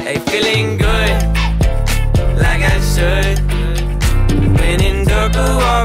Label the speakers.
Speaker 1: Hey, feeling good, like I should. When in darker waters